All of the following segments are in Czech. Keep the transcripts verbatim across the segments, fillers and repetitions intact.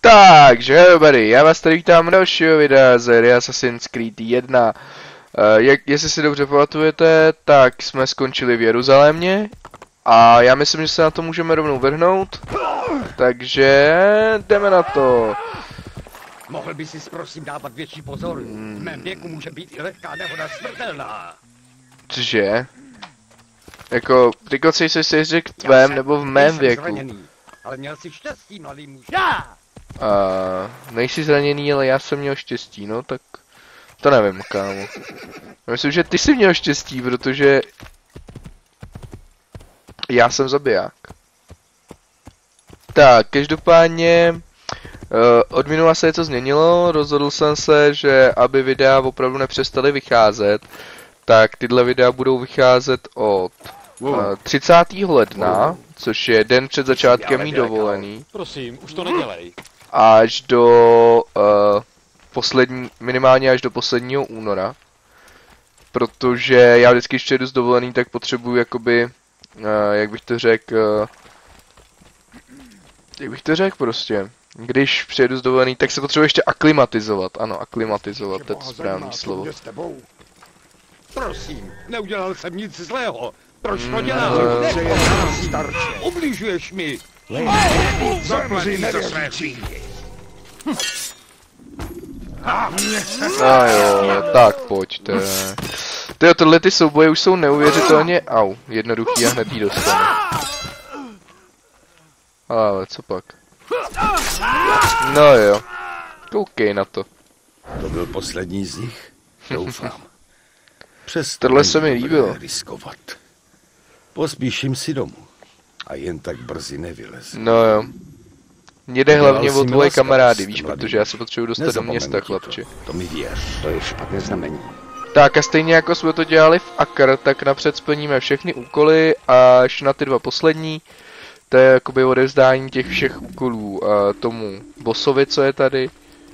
Takže dobrý, já vás tady vítám dalšího videa z hry Assassin's Creed jedna. Uh, jak, jestli si dobře pamatujete, tak jsme skončili v Jeruzalémě a já myslím, že se na to můžeme rovnou vrhnout. Takže jdeme na to. Mohl by si prosím dávat větší pozor. Hmm. V mém věku může být i lehká nehoda smrtelná. Cože? Jako, ty koci jsi si řekl v tvém nebo v mém věku. Zraněný, ale měl si štěstí, mladý muž. Já! Uh, nejsi zraněný, ale já jsem měl štěstí, no tak to nevím, kámo. Myslím, že ty jsi měl štěstí, protože já jsem zabiják. Tak, každopádně uh, od minula se něco změnilo, rozhodl jsem se, že aby videa opravdu nepřestaly vycházet, tak tyhle videa budou vycházet od uh, třicátého ledna, což je den před začátkem mý dovolený. Prosím, už to nedělej. Až do uh, poslední, minimálně až do posledního února. Protože já vždycky, když přijedu z dovolený, tak potřebuji jakoby, uh, jak bych to řekl, uh, jak bych to řekl prostě. Když přijedu z dovolený, tak se potřebuji ještě aklimatizovat. Ano, aklimatizovat, to je to správné slovo. Prosím, neudělal jsem nic zlého. Proč to Mm, děláš? ale- Starče, ubližuješ mi. Zaplatí za své příjmy. No jo, tak pojďte. Tyjo, tohle ty souboje už jsou neuvěřitelně, au, jednoduchý a hned jí dostane. Ale co pak? No jo, koukej na to. To byl poslední z nich? Doufám. Přes Tohle se mi líbilo. Riskovat. Pospíším si domů. A jen tak brzy nevylez. No jo. Mně jde hlavně Dělal o jsi tvoje milost, kamarády, jsi víš, mladý. protože já se potřebuji dostat do Nezapomenu města, ti chlapče. To, to mi věř. To je špatné znamení. Tak a stejně jako jsme to dělali v Akr, tak napřed splníme všechny úkoly až na ty dva poslední. To je jakoby odevzdání těch všech úkolů uh, tomu bossovi, co je tady.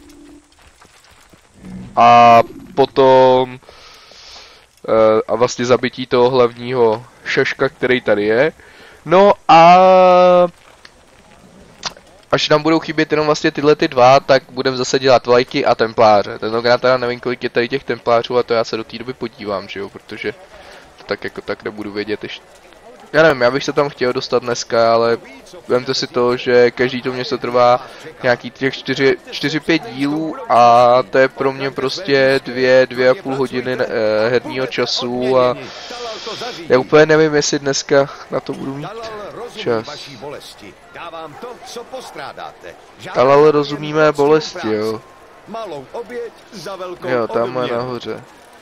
A potom uh, a vlastně zabití toho hlavního šaška, který tady je. No a až nám budou chybět jenom vlastně tyhle ty dva, tak budeme zase dělat vlajky a templáře. Tentokrát teda nevím, kolik je tady těch templářů a to já se do té doby podívám, že jo, protože to tak jako tak nebudu vědět ještě. Já nevím, já bych se tam chtěl dostat dneska, ale vemte si to, že každý to město trvá nějaký těch čtyři pět dílů a to je pro mě prostě dvě, dvě a půl hodiny eh, herního času a já úplně nevím, jestli dneska na to budu mít čas. Dávám to, co postrádáte. Ale, ale rozumíme bolesti, jo. Malou oběť za velkou Jo, tam je odměnu. nahoře.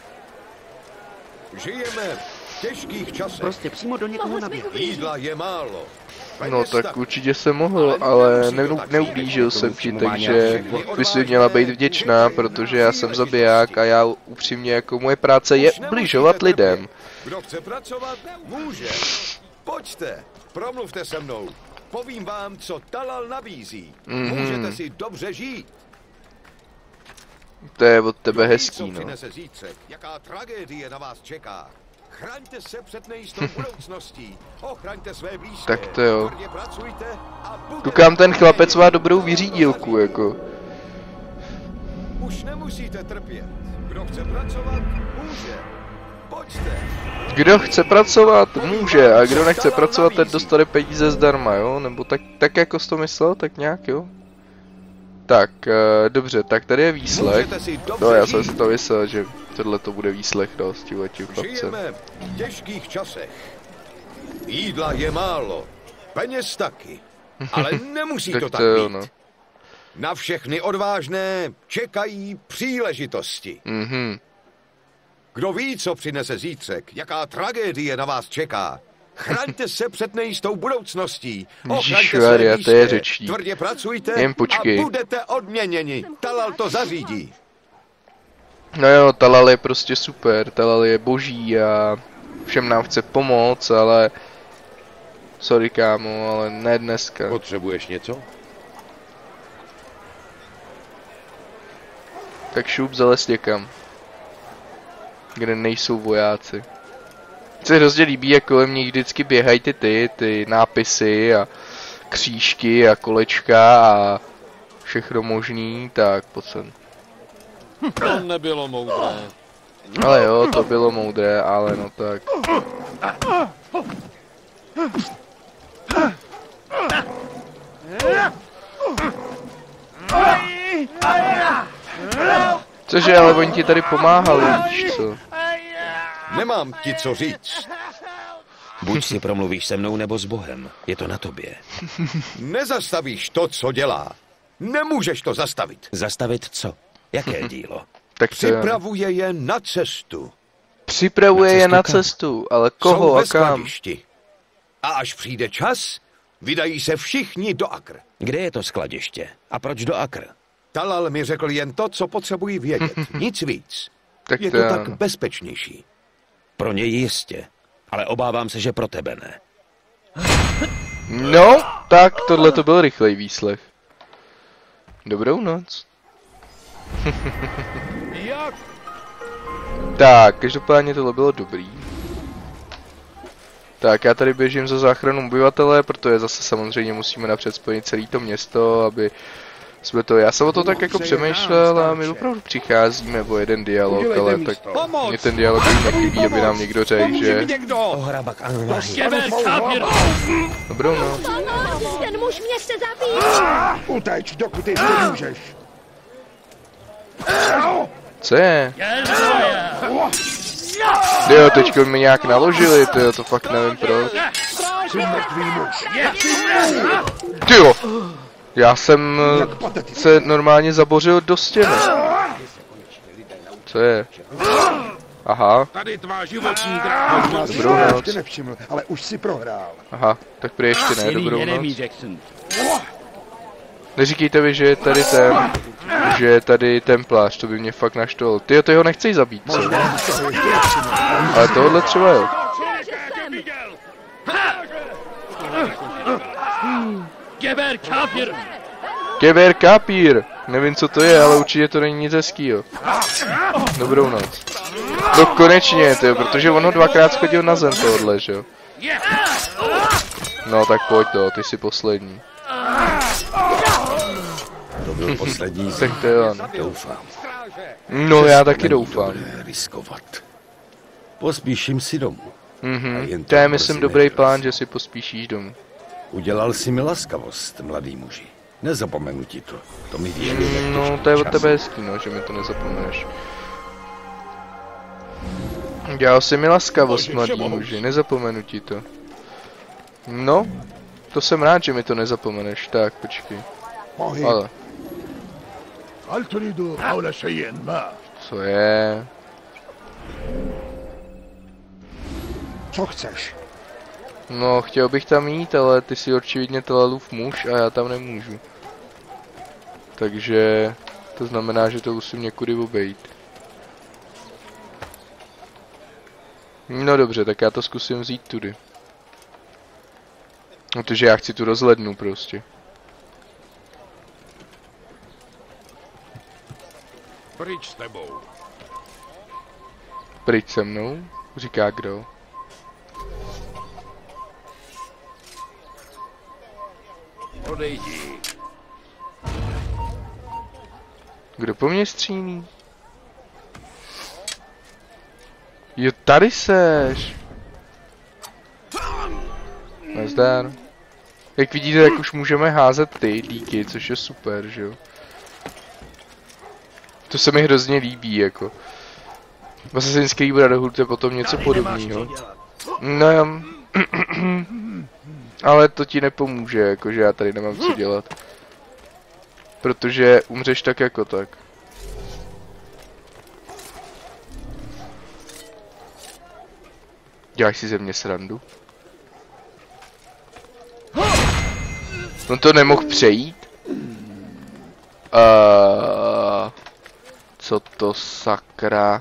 Žijeme v těžkých časech. Prostě přímo do někoho naběhnout. Jídla je málo. No tak určitě jsem mohl, ale ne, neublížil jsem ti, takže bys si měla být vděčná, protože já jsem zabiják a já upřímně jako moje práce je ubližovat lidem. Kdo chce pracovat, může. Pojďte, promluvte se mnou. Povím vám, co Talal nabízí. Mhm. Můžete si dobře žít. To je od tebe Kdo ví, hezký, co no. přinese zítřek, jaká tragédie na vás čeká. Chraňte se před nejistou budoucností. Ochraňte své blízké. Tak to jo. Tvrdě pracujte a budete- Koukám, ten chlapec má dobrou vyřídilku, jako. Už nemusíte trpět. Kdo chce pracovat, může. Pojďte. Kdo chce pracovat, může, a kdo nechce pracovat, ten dostane peníze zdarma, jo? Nebo tak, tak jako jsi to myslel, tak nějak, jo? Tak, uh, dobře, tak tady je výslech. Můžete si dobře No, já jsem žít. si to myslel, že tohle to bude výslech, no, s tímhletím chlapcem. Žijeme v těžkých časech. Jídla je málo, peněz taky, ale nemusí Tak to tak to jo, být. no. Na všechny odvážné čekají příležitosti. Mhm. Kdo ví, co přinese zítřek, jaká tragédie na vás čeká. Chraňte se před nejistou budoucností. Ochraňte Ježišmarja, své to je blízké. řečník. Tvrdě pracujte Jen počkej. a budete odměněni. Talal to zařídí. No jo, Talal je prostě super, Talal je boží a všem nám chce pomoct, ale... Sorry kámo, ale ne dneska. Potřebuješ něco? Tak šup zales někam. Kde nejsou vojáci. Se hrozně líbí, jak kolem nich vždycky běhají ty ty, ty nápisy a křížky a kolečka a všechno možný, tak pojď sem. To nebylo moudré. Ale jo, to bylo moudré, ale no tak. Cože, ale oni ti tady pomáhali, víš co? Nemám ti co říct. Buď si promluvíš se mnou nebo s Bohem. Je to na tobě. Nezastavíš to, co dělá. Nemůžeš to zastavit. Zastavit co? Jaké dílo? Tak to je... Připravuje je na cestu. Připravuje Na je na kam? cestu, ale Jsou koho ve a kam? skladišti. A až přijde čas, vydají se všichni do Akr. Kde je to skladiště? A proč do Akr? Talal mi řekl jen to, co potřebuji vědět. Nic víc. Tak Je to to je tak ano. bezpečnější. Pro něj jistě. Ale obávám se, že pro tebe ne. No, tak tohle to byl rychlej výslech. Dobrou noc. Tak, každopádně tohle bylo dobrý. Tak, já tady běžím za záchranou obyvatele, protože zase samozřejmě musíme napřed spojit celé to město, aby jsme to... Já jsem o to tak jako přemýšlel a my opravdu přicházíme o jeden dialog, ale tak mě ten dialog nechybí, aby nám někdo řekl, že... Ohrabak Anlahy. Dobrou noc. Ten muž mě chce zabít! Uteč, dokud ještě můžeš. Co je? Jo, teďko mi nějak naložili, tyjo, to fakt nevím proč. Jsi mrtvý muž. Tyjo! Já jsem se normálně zabořil do stěny. Co je? Aha, Tady tvá životní dráha. dobrou Já noc. ještě nevšiml, ale už si prohrál. Aha, tak prý ještě ne, dobrou noc. Neříkejte mi, že je tady ten, že je tady templář, to by mě fakt naštval. Tyjo, ty ho nechceš zabít, co? Ale tohle třeba jo. Geber kafir! Geber kapír! Nevím, co to je, ale určitě to není nic hezkýho. Dobrou noc. No konečně, tyjo, protože on ho dvakrát schodil na zem tohle, že jo? No tak pojď to, ty jsi poslední. To byl poslední z Tak to jo, no. doufám. No já taky Není doufám. dobré riskovat. Pospíším si domů. Mhm, to je myslím dobrý plán, že si pospíšíš domů. Udělal si mi laskavost, mladý muži. Nezapomenu ti to. To mi víš, jak No to je od tebe hezký, no, že mi to nezapomeneš. Dělal jsi mi laskavost, mladý muži, nezapomenu ti to. No, to jsem rád, že mi to nezapomeneš, tak počkej. Ale, هل تريد حول شيء ما؟ co je? Co chceš? No, chtěl bych tam jít, ale ty jsi očividně Talalův muž a já tam nemůžu. Takže to znamená, že to musím někudy obejít. No dobře, tak já to zkusím vzít tudy. Protože já chci tu rozhlednu prostě. Pryč s tebou. Pryč se mnou, říká kdo. Odejdi. Kdo po mně střílí? Jo, tady seš. Nazdar. Jak vidíte, tak už můžeme házet ty díky, což je super, že jo. To se mi hrozně líbí, jako. V Assassin's Creed Brotherhood je potom něco podobného. No jo. Ale to ti nepomůže, jakože já tady nemám co dělat. Protože umřeš tak jako tak. Děláš si ze mě srandu? No to nemohl přejít? Uh, co to sakra?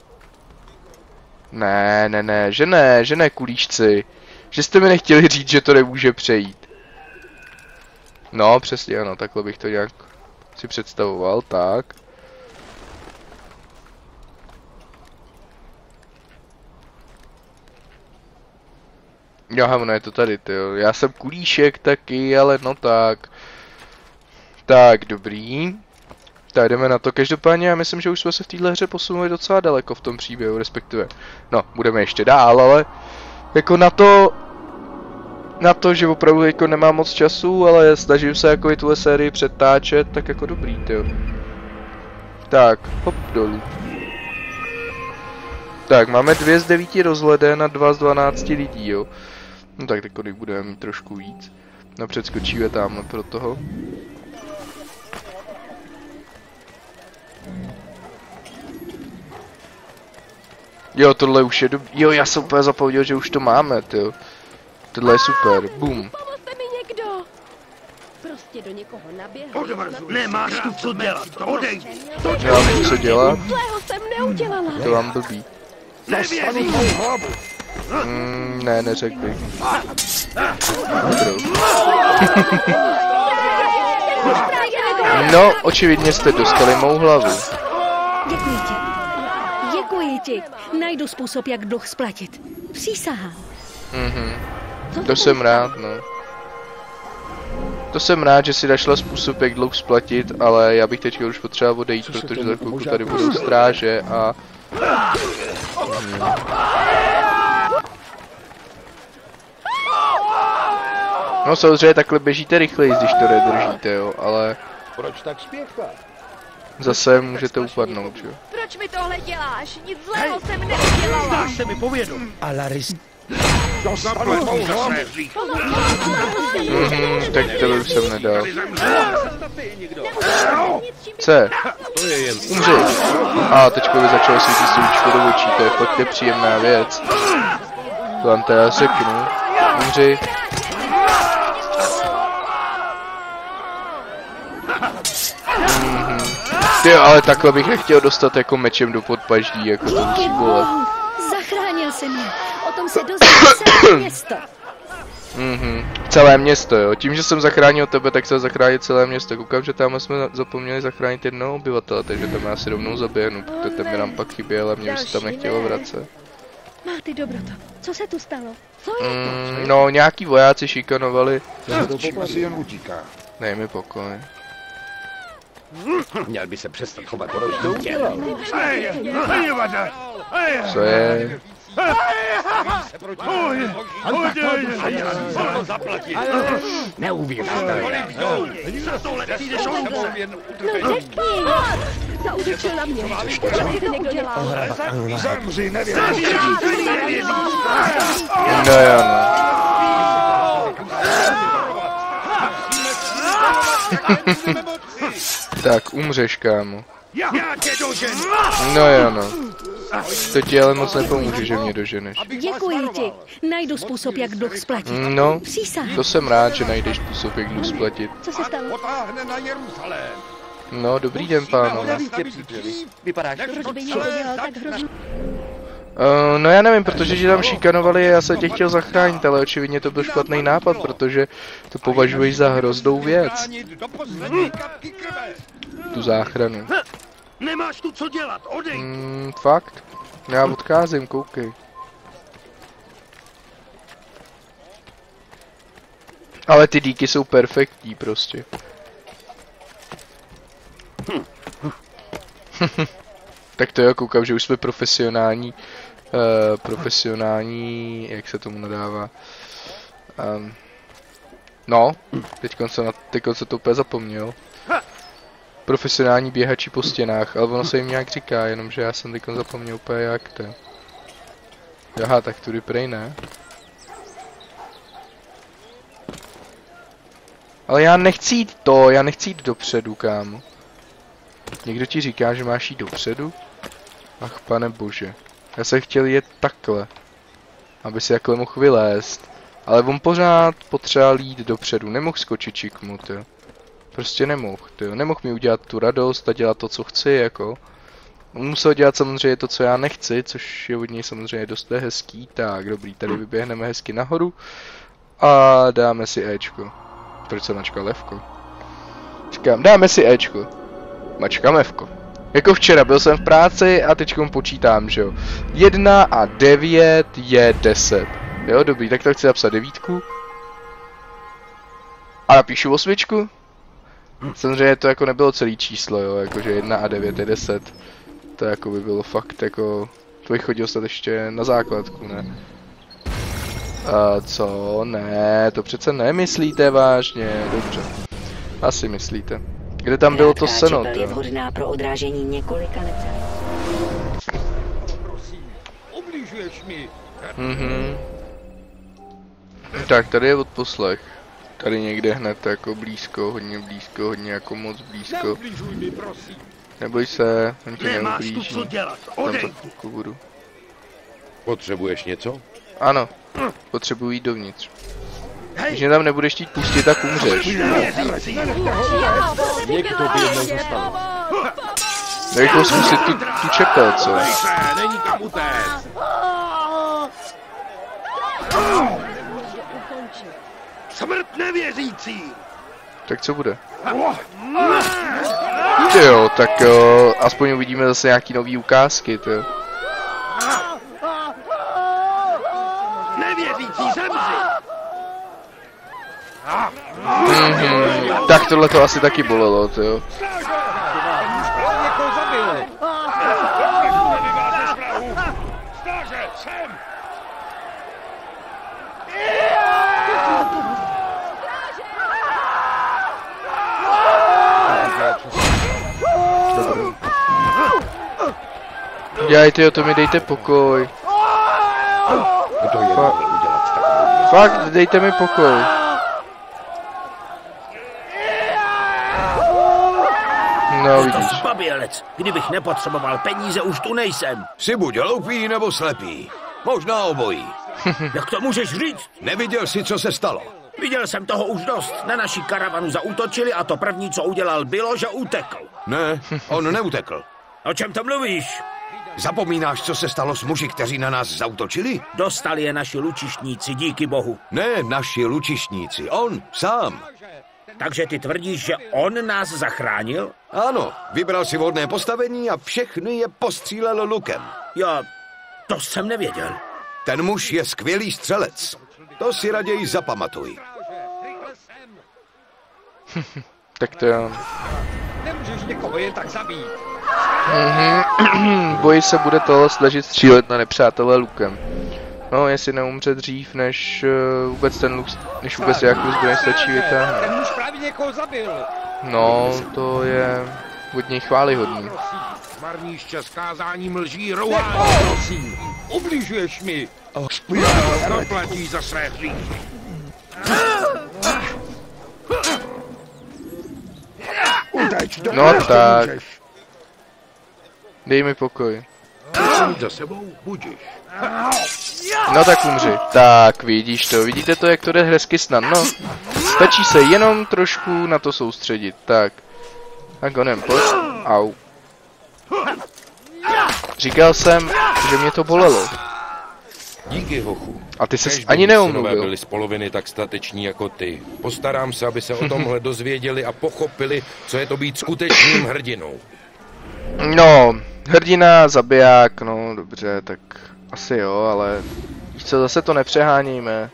Ne, ne, ne, že ne, že ne, kulíšci. Že jste mi nechtěli říct, že to nemůže přejít. No, přesně ano, takhle bych to nějak si představoval, tak. Jo, no je to tady, tyjo. Já jsem kulíšek taky, ale no tak. Tak, dobrý. Tak jdeme na to. Každopádně já myslím, že už jsme se v téhle hře posunuli docela daleko v tom příběhu, respektive. No, budeme ještě dál, ale jako na to, na to, že opravdu jako nemám moc času, ale snažím se jako i tuhle sérii přetáčet, tak jako dobrý, tyjo. Tak, hop dolů. Tak, máme dvě z devíti rozhledé na dva z dvanácti lidí, jo. No tak teď budeme mít trošku víc. No předskočíme tamhle pro toho. Jo, tohle už je dobrý. Jo, já jsem úplně zapomněl, že už to máme, tyjo. Tohle je super, boom. Pomozte mi někdo. Prostě do někoho naběhl. Nemáš tu co dělat, odejď. Nemám tu co dělat, Zlého jsem neudělala. to vám blbý. Zastanu tvou hlavu. Mm, ne, neřekl bych. No, očividně jste dostali mou hlavu. Děkuji ti. Děkuji ti. Najdu způsob, jak dluh splatit. Přísahám. Mhm. To jsem rád, no. To jsem rád, že si našla způsob, jak dluh splatit, ale já bych teď už potřeboval odejít, protože za chvilku tady budou stráže a... Hmm. No samozřejmě takhle běžíte rychleji, když to nedržíte, jo, ale... Proč tak spěchat? Zase můžete upadnout, jo. Proč mi tohle děláš? Nic zlého jsem neudělala. Zdáš se mi povědom. Alaris... Dostanu tvou hlavu. Mhm, tak to už jsem nedal. C. Umři. A teďko by začalo svítit svíčko do očí, to je fakt nepříjemná věc. To vám teda řeknu. Umři. Mhm. Ty, ale takhle bych nechtěl dostat jako mečem do podpaždí, jako to musí bolet. Zachránil jsi mě. O tom se dozvěděl celé město. Mhm, celé město, jo. Tím, že jsem zachránil tebe, tak se zachránit celé město. Koukám, že tam jsme zapomněli zachránit jednoho obyvatele, takže tam já si rovnou zabijenu, protože ten mi nám pak chyběl a mě by se tam nechtělo vracet. Máte dobroto. Co se tu stalo? Co je to? Mm, no, nějaký vojáci šikanovali. Čím si jen utíká. Dej mi pokoj. Měl by se přestat chovat podobně. Co je? Neuvěřitelné. No řekni! Zautočil na mě. Co si to někdo dělal? Zemři, nevěříš. No jo, no. Tak, umřeš, kámo. No jo, no. To ti ale moc nepomůže, že mě doženeš. Děkuji ti. Najdu způsob, jak dluh splatit. No, Přísahám. to jsem rád, že najdeš způsob, jak dluh splatit. Co se stalo? Potáhne na Jeruzalém. No, dobrý den, pánové. Vypadáš Proč by někdo dělal tak hrozný? Uh, no já nevím, protože ti tam šikanovali a já se tě chtěl zachránit, ale očividně to byl špatný nápad, protože to považuješ za hroznou věc. Tu záchranu. Nemáš tu co dělat, odejď. Mm, fakt? Já odcházím, koukej. Ale ty díky jsou perfektní prostě. Tak to jo, koukám, že už jsme profesionální, uh, profesionální, jak se tomu nadává. Um, no, teďkon se, na, teďkon se to úplně zapomněl. Profesionální běhači po stěnách, ale ono se jim nějak říká, jenomže já jsem teďkon zapomněl úplně jak to. Aha, tak tudy prej ne. Ale já nechci jít to, já nechci jít dopředu, kámo. Někdo ti říká, že máš jít dopředu? Ach, pane bože. Já jsem chtěl jet takhle. Aby si takhle mohl vylézt. Ale on pořád potřeboval jít dopředu. Nemohl skočit čikmu, tyjo. Prostě nemohl, tyjo. Nemohl mi udělat tu radost a dělat to, co chci, jako. On musel dělat samozřejmě to, co já nechci, což je od něj samozřejmě dost hezký. Tak, dobrý, tady vyběhneme hezky nahoru. A dáme si Ečko. Proč jsem načkal Fko? Říkám, dáme si Ečko. Mačkám Fko. Jako včera, byl jsem v práci a teďkom počítám, že jo. Jedna a devět je deset. Jo, dobrý, tak to chci napsat devítku. A napíšu osmičku. Samozřejmě to jako nebylo celý číslo, jo, jakože jedna a devět je deset. To jako by bylo fakt jako... To bych chodil snad ještě na základku, ne? A co? Ne, to přece nemyslíte vážně, dobře. Asi myslíte. Kde tam bylo to seno, to? Je vhodná pro odrážení několika nepřátel. Ubližuješ mi. Mhm. Tak, tady je odposlech. Tady někde hned jako blízko, hodně blízko, hodně jako moc blízko. Neubližuj mi, prosím. Neboj se, on tě Nemáš tu neublíží. co dělat, Tam odejď. za chvilku budu. Potřebuješ něco? Ano, potřebuji jít dovnitř. Když mě tam nebudeš chtít pustit, tak umřeš. Někdo by jednou zastavil. Jako zkusit tu, tu čepel, co? Není kam utéct. Smrt nevěřící. Tak co bude? Jo, tak jo, aspoň uvidíme zase nějaký nový ukázky, to jo. Nevěřící zemři. Mhm, tak tohle to asi taky bolelo, to jo. Někoho zabil. Stáže, sem. Dělejte, to mi dejte pokoj. Kdo je mohl udělat takovou věc? Fakt, dejte mi pokoj. No, vidíš. Zbabělec. Kdybych nepotřeboval peníze, už tu nejsem. Jsi buď hloupý nebo slepý. Možná obojí. Jak to můžeš říct? Neviděl jsi, co se stalo. Viděl jsem toho už dost. Na naši karavanu zaútočili a to první, co udělal, bylo, že utekl. Ne, on neutekl. O čem to mluvíš? Zapomínáš, co se stalo s muži, kteří na nás zaútočili? Dostali je naši lučištníci, díky bohu. Ne, naši lučištníci, on sám. Takže ty tvrdíš, že on nás zachránil? Ano, vybral si vhodné postavení a všechny je postřílel lukem. Já to jsem nevěděl. Ten muž je skvělý střelec. To si raději zapamatuj. Tak to jo. Nemůžeš někoho jen tak zabít. Mhm. Boj se bude toho snažit střílet na nepřátelé lukem. No, jestli neumře dřív, než uh, vůbec ten luk, než vůbec nějakou zbraň stačí vytáhnout. Ten muž právě někoho zabil. No, to je hodně chválihodný. Marníš čas kázáním lží, rouhání, prosím. Ubližuješ mi. Zaplatíš za své hříchy. Uteč, No tak. Dej mi pokoj. za sebou budíš. No tak umři. Tak, vidíš to, vidíte to, jak to jde hezky snadno? Stačí se jenom trošku na to soustředit, tak. Tak onem, pojď. Au. Říkal jsem, že mě to bolelo. Díky, hochu. A ty ses Kéž by ani mí neomluvil. synové byli z poloviny tak stateční jako ty. Postarám se, aby se o tomhle dozvěděli a pochopili, co je to být skutečným hrdinou. No, hrdina, zabiják, no dobře, tak asi jo, ale víš co, zase to nepřehánějme.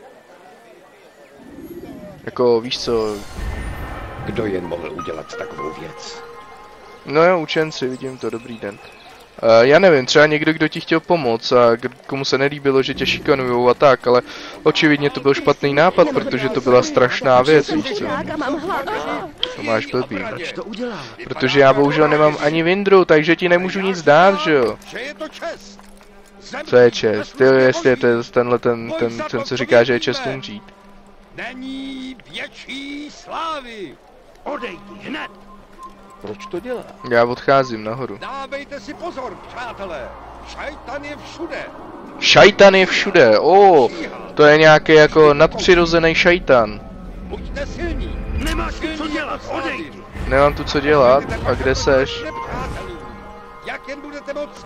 Jako, víš co, Kdo jen mohl udělat takovou věc? no jo, učenci, vidím to, dobrý den. Uh, já nevím, třeba někdo, kdo ti chtěl pomoct a kdo- komu se nelíbilo, že tě šikanujou a tak, ale očividně to byl špatný nápad, protože to byla strašná věc, víš co. A mám hlad. To máš blbý. Protože já bohužel nemám ani vindru, takže ti nemůžu nic dát, že jo. Že je to čest. Co je čest? Ty jo, jestli je to tenhle ten, ten, ten, co říká, že je čest umřít. Není větší slávy. Odejdi hned. Proč to dělá? Já odcházím nahoru. Dávejte si pozor, přátelé. Šajtan je všude. Šajtan je všude, o, to je nějaký jako nadpřirozený šajtan. Buďte silní. Nemáš tu co dělat. Odejdi. Nemám tu co dělat, a kde seš? Nepřátelů. Jak jen budete moci.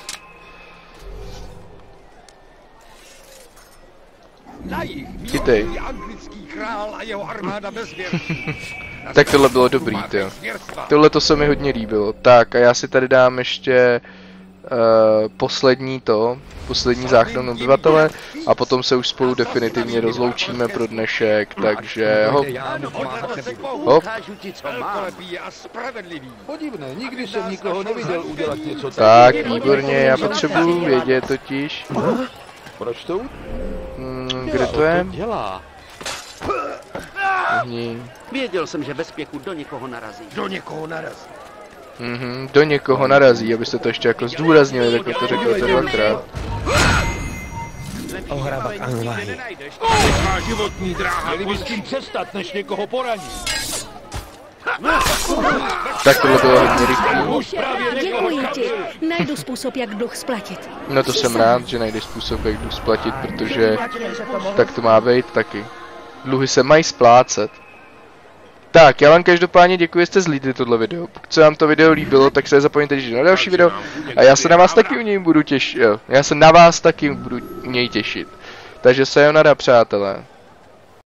Na jich Chytej. milují anglický král a jeho armáda bez věrců. Tak tohle bylo dobrý, jo. Tohle to se mi hodně líbilo. Tak a já si tady dám ještě poslední to, poslední záchranu obyvatele a potom se už spolu definitivně rozloučíme pro dnešek, takže hop. Hop. Podivné, nikdy jsem nikoho neviděl udělat něco tak. Tak, výborně, já potřebuji vědět totiž. Proč to? Hmm, kde to je? Věděl jsem, že ve spěchu do někoho narazí. Do někoho narazí. Mhm, do někoho narazí, abyste to ještě jako zdůraznili, tak to řekl to dvakrát. Ohrabak Anlahy. Má životní dráha. Měli bys tím přestat, než někoho poraní. Tak tohle bylo hodně rychlý. Děkuji ti. Najdu způsob, jak dluh splatit. No to jsem rád, že najdeš způsob, jak dluh splatit, protože tak to má být taky. Dluhy se mají splácet. Tak, já vám každopádně děkuji, že jste zhlídli tohle video. Pokud se vám to video líbilo, tak se nezapomeňte těšit na další video. A já se na vás taky u něj budu těšit. Já se na vás taky budu u něj těšit. Takže sayonara, přátelé.